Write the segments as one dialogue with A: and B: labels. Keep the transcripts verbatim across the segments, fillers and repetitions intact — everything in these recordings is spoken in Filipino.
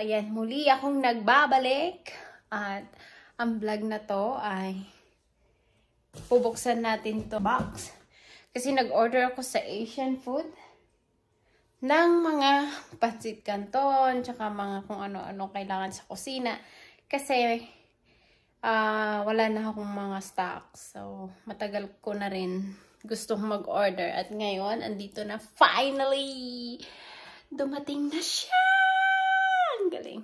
A: ayan, muli akong nagbabalik. At ang vlog na to ay bubuksan natin to box. Kasi nag-order ako sa Asian food ng mga pancit canton, tsaka mga kung ano-ano kailangan sa kusina. Kasi uh, wala na akong mga stocks. So, matagal ko na rin gustong mag-order. At ngayon, andito na finally! Dumating na siya! Ang galing.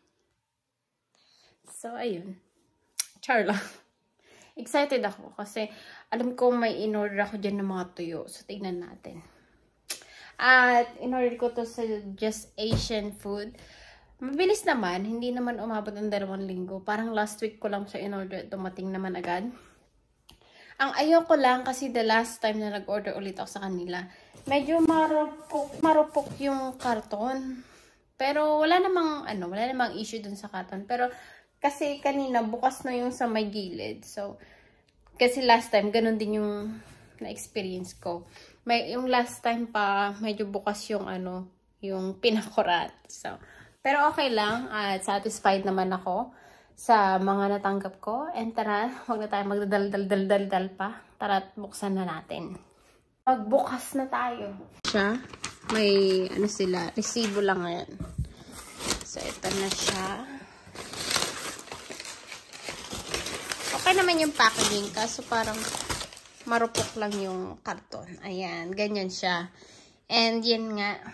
A: So, ayun. Char lang. Excited ako kasi alam ko may in-order ako dyan ng mga tuyo. So, tignan natin. At in-order ko to sa Just Asian Food. Mabilis naman. Hindi naman umabot ng dalawang linggo. Parang last week ko lang siya in-order. Dumating naman agad. Ang ayoko lang kasi the last time na nag-order ulit ako sa kanila, medyo marupok, marupok yung karton. Pero wala namang, ano, wala namang issue dun sa karton. Pero kasi kanina bukas na yung sa may gilid. So, kasi last time, ganun din yung na-experience ko. May, yung last time pa, medyo bukas yung, ano, yung pinakurat. So, pero okay lang. At satisfied naman ako sa mga natanggap ko. And tara, huwag na tayo magdadal-dal-dal-dal pa. Tara, buksan na natin. Magbukas na tayo. Siya, may, ano sila, resibo lang ngayon. So, ito na siya. Okay naman yung packaging, kaso parang marupok lang yung karton. Ayan, ganyan siya. And yan nga.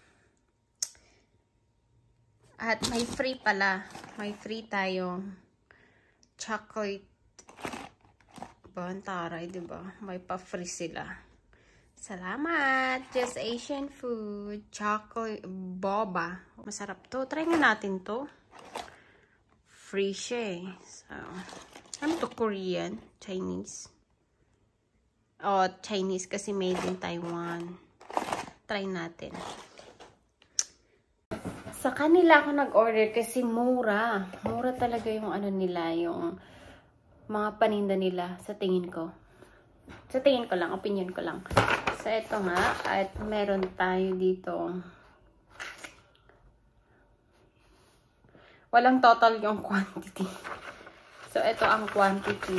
A: At may free pala. May free tayong chocolate. Bantaray, diba? May pa-free sila. Salamat! Just Asian Food. Chocolate boba. Masarap to. Try nga natin to. Free siya eh. So, ano to? Korean? Chinese? Oh, Chinese kasi made in Taiwan. Try natin. Sa kanila ako nag-order kasi mura. Mura talaga yung ano nila, yung mga paninda nila sa tingin ko. Sa tingin ko lang, opinion ko lang. So, ito nga. At meron tayo dito. Walang total yung quantity. So, ito ang quantity.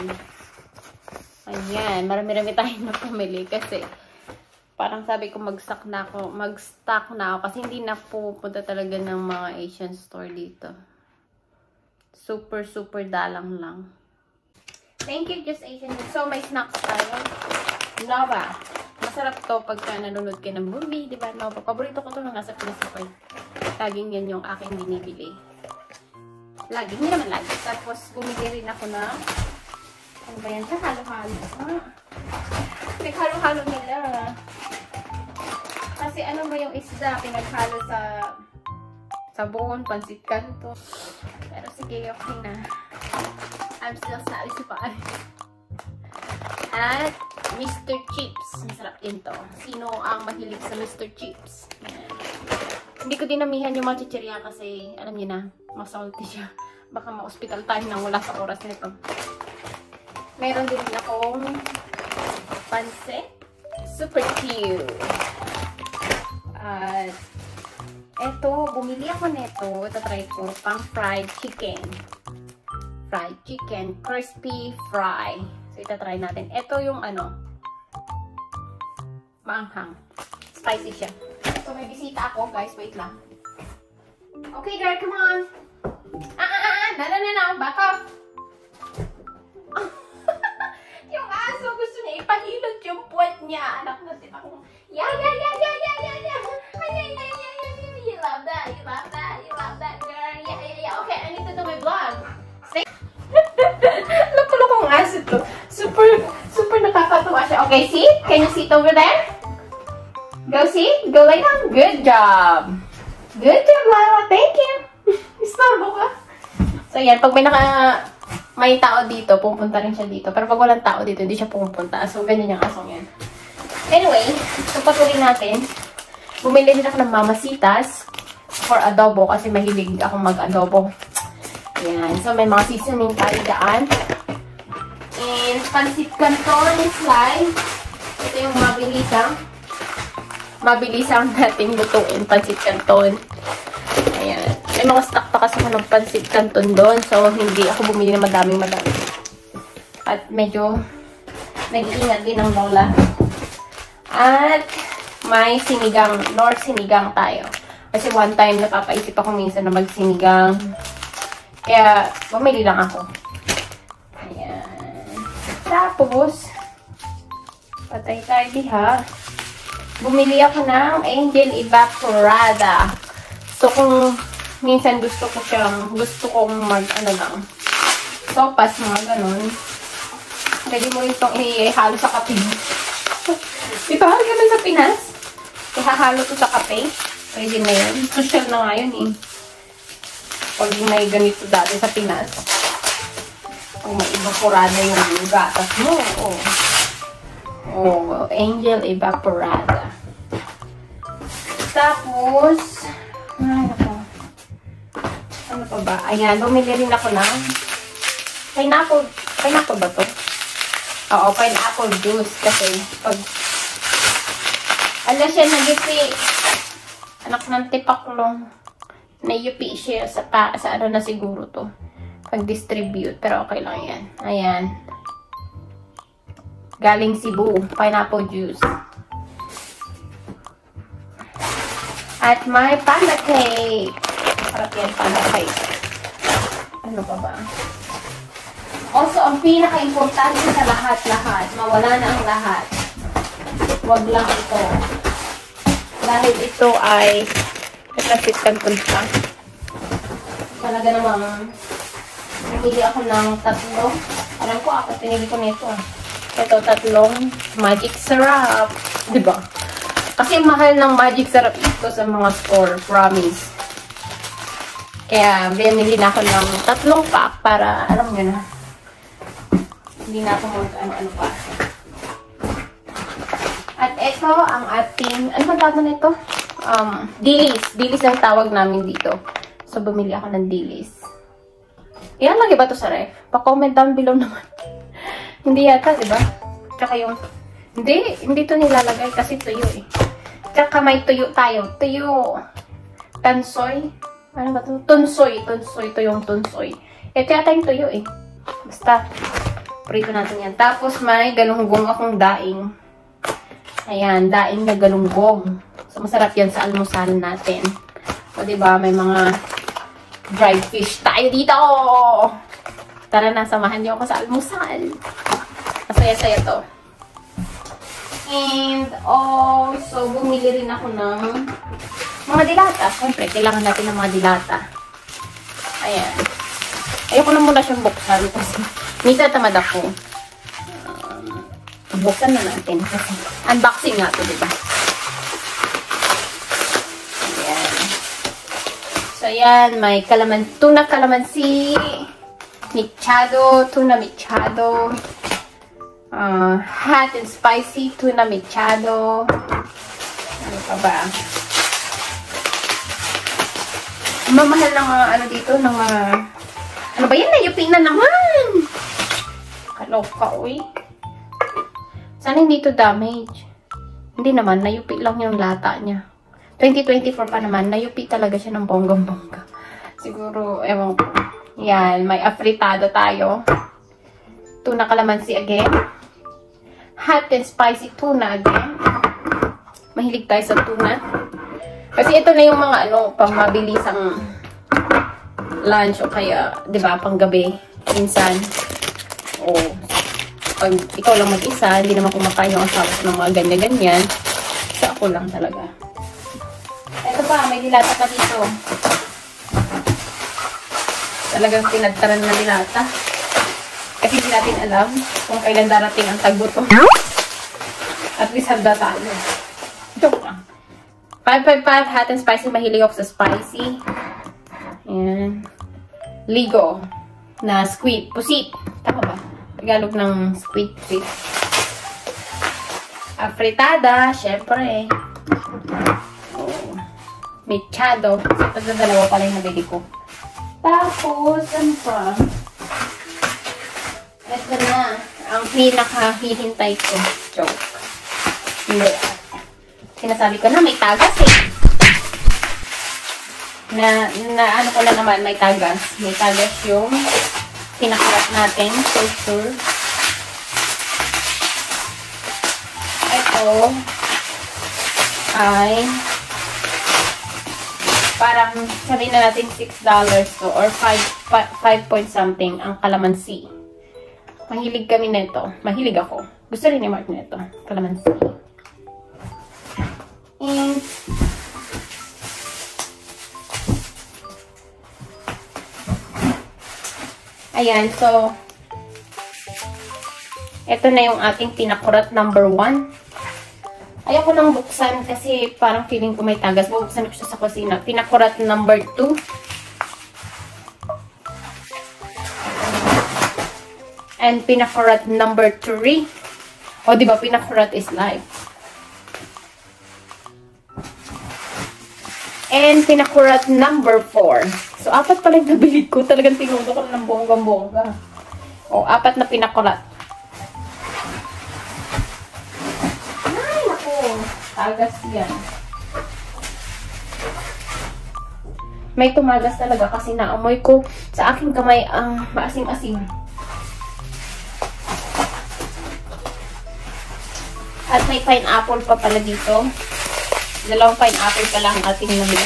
A: Ayan. Marami-rami tayong napamili kasi parang sabi ko mag-stock na ako. Mag-stock na ako kasi hindi na pupunta talaga ng mga Asian store dito. Super, super dalang lang. Thank you, Just Asian. So, may snacks tayo. Nova. Masarap to pagka nanonood ka ng movie. Diba? Nova. Paborito ko to mga sa Pinas. Laging yan yung aking binibili. Lagi, hindi naman lagi. Tapos, bumili rin ako na, ano ba yan? Sa halo-halo. Ah, pinaghalo-halo nila. Kasi ano ba yung isda? Pinaghalo sa sabon, pancit canton. Pero sige, okay na. I'm still satisfied. At, Mister Chips. Masarap din to. Sino ang mahilig sa Mister Chips? Yan. Hindi ko dinamihan yung mga chichirya kasi, alam niyo na, masalty siya. Baka ma-hospital tayo nang wala sa oras nito. Meron din akong pancit. Super cute. At, eto, bumili ako nito. Ito try ko, pang fried chicken. Fried chicken. Crispy fry. So, ito try natin. Ito yung ano, maanghang. Spicy siya. So, may bisita ako, guys. Wait lang. Okay, girl, come on. Ah, ah, ah, ah. No, no, no, no. Back off. Yung aso, gusto niya ipahilot yung puwet niya. Anak natin ako. Yeah, yeah, yeah, yeah, yeah, yeah, yeah. Ay, yeah, yeah, yeah, yeah, yeah. You love that. You love that. You love that, girl. Yeah, yeah, yeah. Okay, I need to do my vlog. Stay. Loko-lokong aso to. Super, super nakakatuwa siya. Okay, see? Can you sit over there? Go see? Go lay down. Good job. Good job, Lala. Thank you. Istorbo ka. So, yan. Pag may naka, may tao dito, pupunta rin siya dito. Pero pag walang tao dito, hindi siya pupunta. So, ganyan yung asong yan. Anyway, pagpatuloy natin, bumili din ako ng mamasitas for adobo kasi mahilig ako mag-adobo. Yan. So, may mga seasoning tayo daan. And, pancit canton slice. Ito yung mabilisang mabilisang nating lutuin, pancit canton. Ayan. May mga stock pa kasi ako ng pansit canton doon. So, hindi ako bumili na madaming madami. At medyo nag-iingat din ang lola. At may sinigang, nor sinigang tayo. Kasi one time, napapaisip ako minsan na magsinigang. Kaya, bumili lang ako. Ayan. Tapos, patay tayo diha. Bumili ako ng Angel Evaporada. So, kung minsan gusto ko siyang, gusto kong mag, ano lang, sopas, mga ganun. Pwede mo rin itong ihalo sa kape. Di ba? Ganun sa Pinas. Ihahalo to sa kape. Pwede na yun. Social na nga yun eh. Pag may ganito dati sa Pinas. Pag may evaporada yung gatas mo. Oh. Oh, Angel Evaporada. Tapos, ay, ako. Ano pa ba? Ayan, bumili rin ako ng pineapple. Pineapple ba to? Oo, pineapple juice. Kasi, pag ala siya nagipi. Anak ng tipaklong. Nayupi siya sa, pa, sa ano na siguro to. Pag-distribute. Pero okay lang yan. Ayan. Galing Cebu. Pineapple juice. At may panda cake. Sarap yan, panda cake. Ano pa ba? Also, ang pinaka-importante sa lahat-lahat, mawala na ang lahat. Huwag lang ito. Dahil ito ay nagkasit canton pa. Talaga namang pinili ako ng tatlo. Alam ko ako, pinili ko nito ah. Ito, tatlong magic syrup. Diba? Kasi mahal ng magic syrup ito sa mga store. Promise. Kaya, binili na ako ng tatlong pack para, alam nyo na, hindi na ako mag-ano-ano pa. At ito, ang ating, ano ba tawag na ito? Um, dilis. Dilis ang tawag namin dito. So, bumili ako ng dilis. Ilan lagi ba ito sa ref? Pa-comment down below naman. Hindi yata, di ba? Tsaka yung, hindi, hindi ito nilalagay kasi tuyo eh. Tsaka may tuyo tayo. Tuyo. Tansoy. Ano ba ito? Tunsoy. Tunsoy. Ito yung tunsoy. Ito yata yung tuyo eh. Basta, prito natin yan. Tapos may galunggong akong daing. Ayan, daing na galunggong. So, masarap yan sa almusal natin. O, diba, may mga dried fish tayo dito. Tara na, samahan niyo ako sa almusal. Masaya-saya to. And, also, bumili rin ako ng mga dilata. Siyempre, kailangan natin ng mga dilata. Ayan. Ayoko na muna siyang buksan kasi minsan tamad ako. Um, buksan na natin kasi unboxing nga to, diba? Ayan. So, ayan. May kalaman, tuna kalamansi, mechado, tuna mechado, uh, hot and spicy tuna mechado. Ano pa ba? Mamahal ng uh, ano dito, ng mga uh, ano ba yan? Nayupin na naman! Kaloka, uy. Sana hindi ito damage. Hindi naman, nayupi lang yung lata niya. twenty twenty-four pa naman, nayupi talaga siya ng bonggang-bongga. Siguro, ewan ko. Yan, may afritado tayo. Tuna kalamansi again. Hot and spicy tuna again. Mahilig tayo sa tuna. Kasi ito na yung mga ano, pang mabilisang lunch o kaya, di ba, pang gabi. Minsan. O, pag ikaw lang mag-isa, hindi naman kumakain yung asawa ko ng mga ganyan-ganyan. So, ako lang talaga. Ito pa, may dilata pa dito. Talagang tinadtaran na dilata. Kasi hindi natin alam kung kailan darating ang tagbuto. At least handa tayo. Joke lang. five five five hot and spicy. Mahilig ako sa spicy. Ayan. Ligo. Na squid. Pusit. Tama ba? Tagalog ng squid. Pusit. Afritada. Syempre. Oh. Mechado. So, pagdadalawa pala yung nabili ko. Tapos, ano pa? Ito na. Ang pinaka-hihintay ko. Joke. Hindi. Sinasabi ko na may tagas eh. Na, na ano ko lang naman, may tagas. May tagas yung pinakulat natin. So sure. Ito ay parang sabihin na natin six dollars to or five point something ang kalamansi. Mahilig kami nito. Mahilig ako. Gusto rin ni Mark nito. Kalamansi. And ayan, so ito na yung ating pinakurat number one. Ayoko nang buksan kasi parang feeling ko may tagas. Bubuksan ko siya sa kusina. Pinakurat number two. And pinakurat number three. O, diba, pinakurat is life. And pinakurat number four. So, apat pala yung nabili ko. Talagang tinudo ko ng bonggang-bongga. O, apat na pinakurat. Tagas yan. May tumagas talaga kasi naamoy ko sa aking kamay ang maasim-asim. At may pineapple pa pala dito. Dalawang pineapple pa lang ating nabili.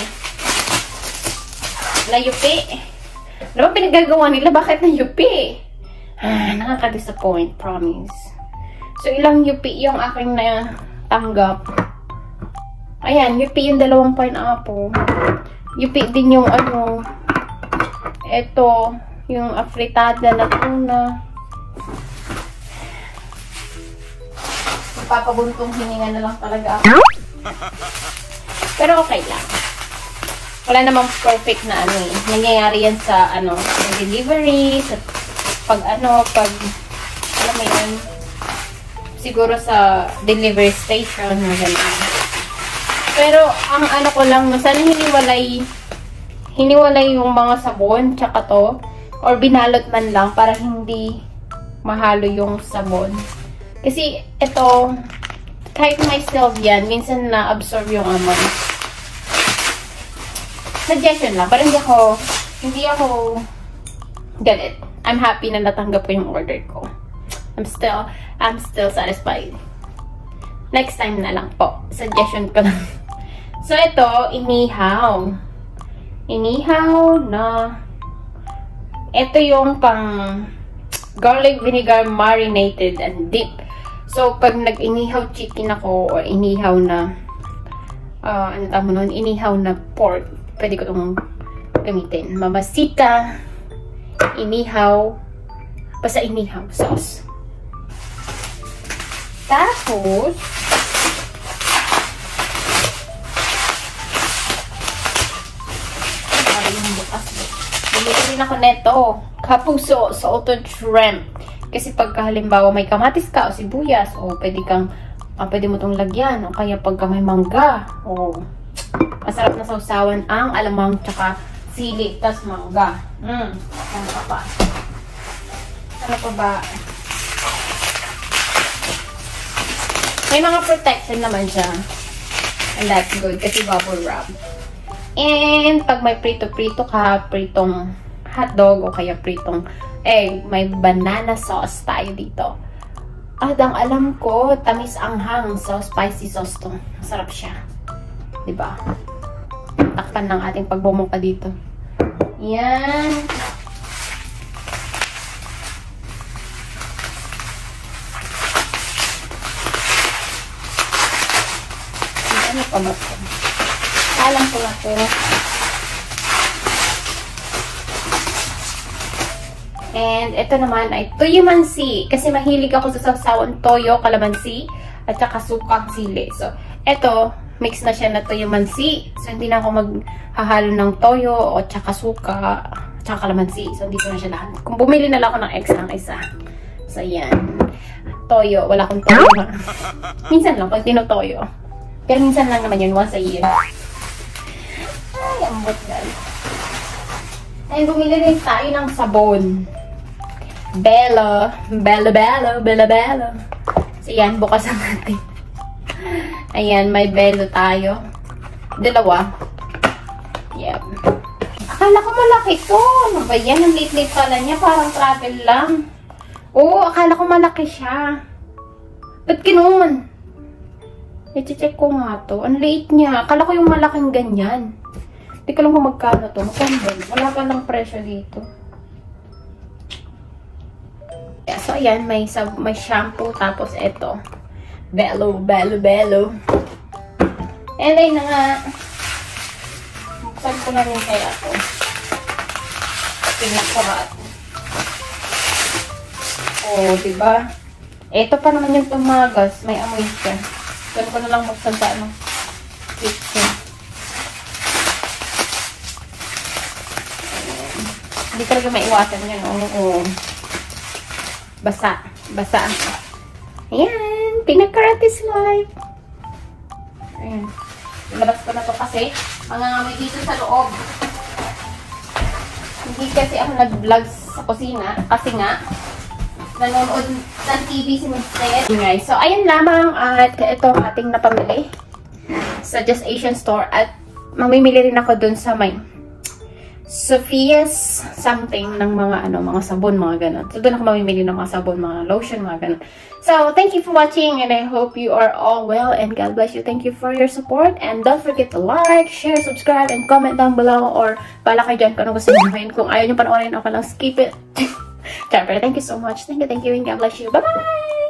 A: Layupi. Ano ba pinagagawa nila? Bakit na yupi? Ah, nakaka-disappoint, promise. So, ilang yupi yung aking na tanggap. Ayan, yupi yung dalawang pineapple. Yupi din yung ano, ito, yung afritada na tuna. Papabuntong hininga na lang talaga ako. Pero okay lang. Wala namang perfect na ano eh. Nangyayari yan sa ano, sa delivery, sa pag ano, pag, alam mo yun, siguro sa delivery station, na ganyan. Pero, ang ano ko lang, sana hiniwalay, hiniwalay yung mga sabon, tsaka to, or binalot man lang, para hindi mahalo yung sabon. Kasi, ito, kahit may stove yan, minsan na-absorb yung amoy. Suggestion lang, parang hindi ako, hindi ako galit. I'm happy na natanggap ko yung order ko. I'm still, I'm still satisfied. Next time na lang po. Suggestion ko lang. So, ito, inihaw. Inihaw na, ito yung pang garlic vinegar marinated and dip. So, pag nag-inihaw chicken ako, or inihaw na, uh, ano tamo nun, inihaw na pork, pwede ko itong gamitin. Mamasita, inihaw, basta inihaw sauce. Tapos, bumili rin ako neto, kapuso, salted shrimp. Kasi pagka halimbawa may kamatis ka o sibuyas, o pwede kang, ah, pwede mo itong lagyan, o kaya pagka may mangga, o masarap na sausawan ang alamang tsaka sili, tas mangga. Mm, ano pa ba? Ano pa ba? May mga protection naman siya. And that's good kasi bubble wrap. And pag may prito-prito ka, pritong hotdog o kaya pritong egg, may banana sauce tayo dito. At ang alam ko, tamis anghang. So, spicy sauce to. Masarap siya. Diba? Takpan ng ating pagbumuka dito. Yan. Ano pa ba ito? Alam ko lang pero. And ito naman ay toyo mansi. Kasi mahilig ako sa sawsawan toyo, kalamansi, at saka sukang sili. So, ito, mix na siya na toyo mansi. So, hindi na ako maghahalo ng toyo o tsaka suka, tsaka kalamansi. So, dito na siya lahat. Kung bumili na lang ako ng extra ng isa. So, yan. Toyo. Wala akong toyo. Minsan lang, pag tinotoyo. Pero minsan lang naman yun, once a year. Ay, ambot guys. Ay, bumili rin tayo ng sabon. Bella. Bella, Bella, Bella, Bella. So, yan, bukasan natin. Ayan, may Bella tayo. Dalawa. Yep. Akala ko malaki to. Ano ba yan? Ang liit-liit pala niya. Parang travel lang. Oo, akala ko malaki siya. Ba't ganoon? I-check ko nga to. Ang liit niya. Akala ko yung malaking ganyan. Hindi ko lang kung magkano to. Magkano ba? Wala pa lang presyo dito. Yeah, so, ayan. May, may shampoo. Tapos, ito. Bello, bello, bello. And ay na nga. Buksan ko na rin kaya ito. Pinakarat. Oh, diba? Ito pa naman yung tumagas. May amoy siya. Ganun ko na lang buksan sa ano. Kitchen. Hindi talaga maiwasan yan. Oo, oo. Basa. Basa. Ayan. Pinakarat is life. Ayan. Ilabas ko na to kasi mangangamoy dito sa loob. Hindi kasi ako nag-vlog sa kusina kasi nga nanonood ng T V si Mister Guys. So, ayan lamang at ito ating napamili sa Just Asian Store at mamimili rin ako dun sa may Sophia's something ng mga ano, mga sabon, mga ganun. So, doon ako mamimili ng mga sabon, mga lotion, mga ganun. So, thank you for watching and I hope you are all well and God bless you. Thank you for your support and don't forget to like, share, subscribe, and comment down below or pala kayo dyan kung ano gusto nyo gawin. Kung ayaw nyo panoorin, okay lang, skip it. Siyempre, thank you so much. Thank you, thank you, and God bless you. Bye-bye!